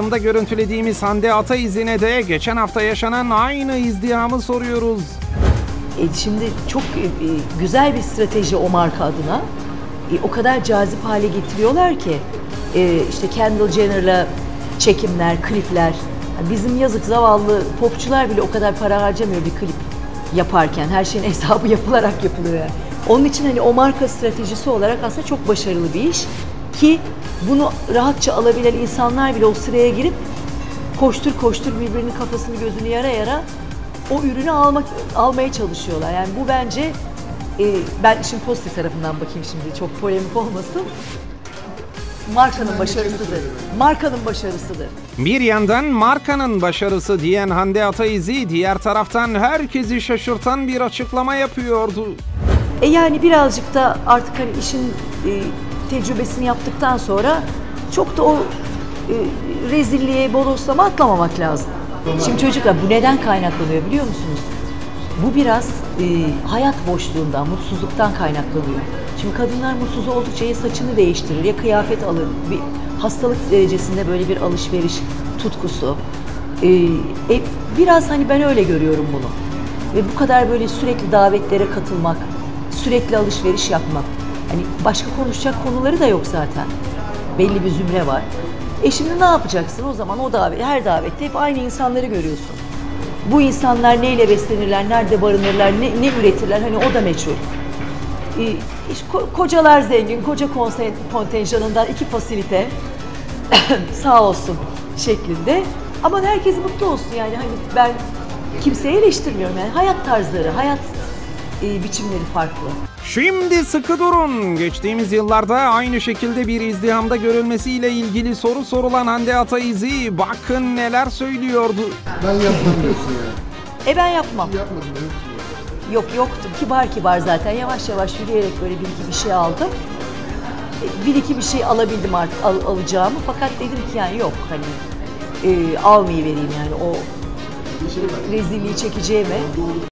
Da görüntülediğimiz Hande Ataiz'ine de geçen hafta yaşanan aynı izdihamı soruyoruz. Şimdi çok güzel bir strateji o marka adına. O kadar cazip hale getiriyorlar ki işte Kendall Jenner'la çekimler, klipler. Bizim yazık zavallı popçular bile o kadar para harcamıyor bir klip yaparken. Her şeyin hesabı yapılarak yapılıyor yani. Onun için hani o marka stratejisi olarak aslında çok başarılı bir iş. Ki bunu rahatça alabilen insanlar bile o sıraya girip koştur koştur birbirinin kafasını gözünü yara yara o ürünü almaya çalışıyorlar. Yani bu bence, ben işin pozitif tarafından bakayım şimdi, çok polemik olmasın. Markanın başarısıdır. Markanın başarısıdır. Bir yandan markanın başarısı diyen Hande Ataiz'i, diğer taraftan herkesi şaşırtan bir açıklama yapıyordu. Yani birazcık da artık hani işin tecrübesini yaptıktan sonra çok da o rezilliğe, bodoslama atlamamak lazım. Şimdi çocuklar, bu neden kaynaklanıyor biliyor musunuz? Bu biraz hayat boşluğundan, mutsuzluktan kaynaklanıyor. Şimdi kadınlar mutsuz oldukça ya saçını değiştirir ya kıyafet alır. Bir hastalık derecesinde böyle bir alışveriş tutkusu. Biraz hani ben öyle görüyorum bunu. Ve bu kadar böyle sürekli davetlere katılmak, sürekli alışveriş yapmak. Hani başka konuşacak konuları da yok zaten. Belli bir zümre var. Şimdi ne yapacaksın o zaman? Her davette hep aynı insanları görüyorsun. Bu insanlar neyle beslenirler, nerede barınırlar, ne üretirler, hani o da meçhul. Kocalar zengin, koca kontenjanından 2 fasilite sağ olsun şeklinde. Ama herkes mutlu olsun yani, hani ben kimseyi eleştirmiyorum yani, hayat tarzları, hayat biçimleri farklı. Şimdi sıkı durun. Geçtiğimiz yıllarda aynı şekilde bir izdihamda görülmesiyle ilgili soru sorulan Hande Ataiz'i bakın neler söylüyordu. Ben yapmam diyorsun ya. Ben yapmam. Yapmadım, Yoktum. Kibar zaten. Yavaş yavaş yürüyerek böyle bir şey aldım. Bir şey alabildim artık alacağımı. Fakat dedim ki yani yok, hani almayı vereyim yani, o rezilliği çekeceğime.